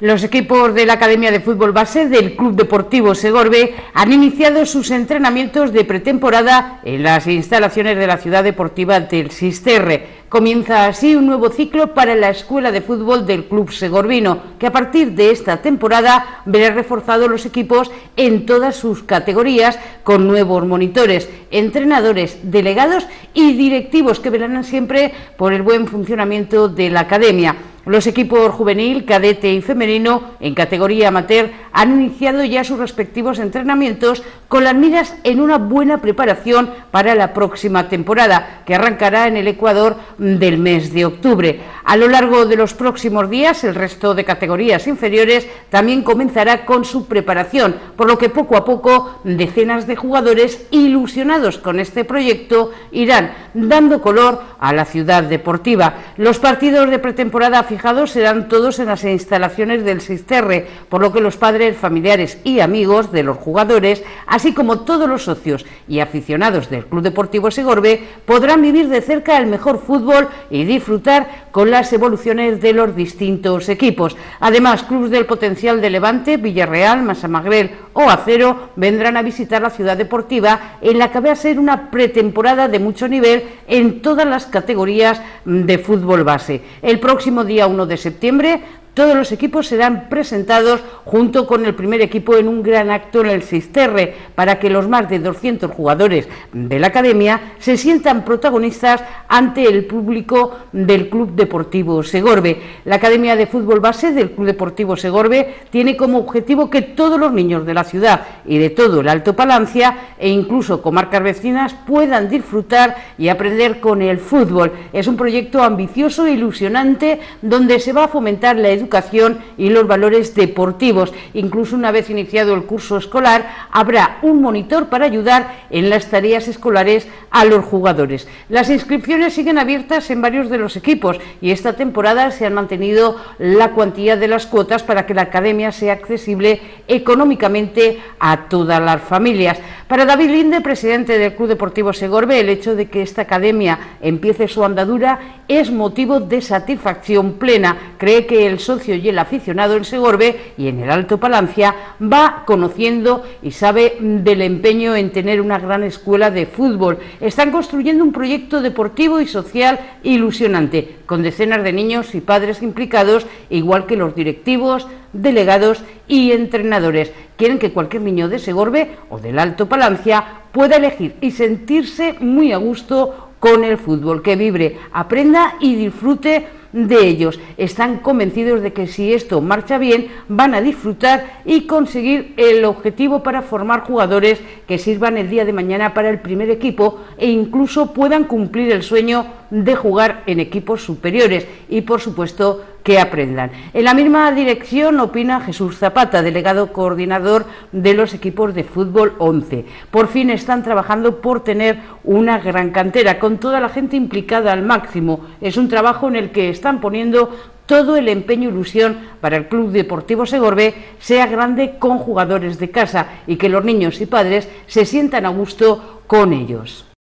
Los equipos de la Academia de Fútbol Base del Club Deportivo Segorbe han iniciado sus entrenamientos de pretemporada en las instalaciones de la ciudad deportiva del Sisterre. Comienza así un nuevo ciclo para la Escuela de Fútbol del Club Segorbino, que a partir de esta temporada verá reforzados los equipos en todas sus categorías con nuevos monitores, entrenadores, delegados y directivos que velarán siempre por el buen funcionamiento de la Academia. Los equipos juvenil, cadete y femenino en categoría amateur han iniciado ya sus respectivos entrenamientos con las miras en una buena preparación para la próxima temporada, que arrancará en el Ecuador del mes de octubre. A lo largo de los próximos días, el resto de categorías inferiores también comenzará con su preparación, por lo que poco a poco decenas de jugadores ilusionados con este proyecto irán dando color a la ciudad deportiva. Los partidos de pretemporada fijados serán todos en las instalaciones del Sisterre, por lo que los padres, familiares y amigos de los jugadores, así como todos los socios y aficionados del Club Deportivo Segorbe, podrán vivir de cerca el mejor fútbol y disfrutar con las evoluciones de los distintos equipos. Además, clubes del potencial de Levante, Villarreal, Massamagrell o Acero vendrán a visitar la ciudad deportiva, en la que va a ser una pretemporada de mucho nivel en todas las categorías de fútbol base. El próximo día 1 de septiembre todos los equipos serán presentados junto con el primer equipo en un gran acto en el Sisterre, para que los más de 200 jugadores de la Academia se sientan protagonistas ante el público del Club Deportivo Segorbe. La Academia de Fútbol Base del Club Deportivo Segorbe tiene como objetivo que todos los niños de la ciudad y de todo el Alto Palancia e incluso comarcas vecinas puedan disfrutar y aprender con el fútbol. Es un proyecto ambicioso e ilusionante donde se va a fomentar la educación y los valores deportivos. Incluso una vez iniciado el curso escolar, habrá un monitor para ayudar en las tareas escolares a los jugadores. Las inscripciones siguen abiertas en varios de los equipos y esta temporada se han mantenido la cuantía de las cuotas para que la academia sea accesible económicamente a todas las familias. Para David Linde, presidente del Club Deportivo Segorbe, el hecho de que esta academia empiece su andadura es motivo de satisfacción plena. Cree que el socio y el aficionado en Segorbe y en el Alto Palancia va conociendo y sabe del empeño en tener una gran escuela de fútbol. Están construyendo un proyecto deportivo y social ilusionante, con decenas de niños y padres implicados, igual que los directivos, delegados y entrenadores. Quieren que cualquier niño de Segorbe o del Alto Palancia pueda elegir y sentirse muy a gusto con el fútbol, que vibre, aprenda y disfrute de ellos. Están convencidos de que si esto marcha bien, van a disfrutar y conseguir el objetivo para formar jugadores que sirvan el día de mañana para el primer equipo e incluso puedan cumplir el sueño de jugar en equipos superiores y, por supuesto, que aprendan. En la misma dirección opina Jesús Zapata, delegado coordinador de los equipos de fútbol 11. Por fin están trabajando por tener una gran cantera, con toda la gente implicada al máximo. Es un trabajo en el que están poniendo todo el empeño e ilusión para el Club Deportivo Segorbe sea grande con jugadores de casa y que los niños y padres se sientan a gusto con ellos.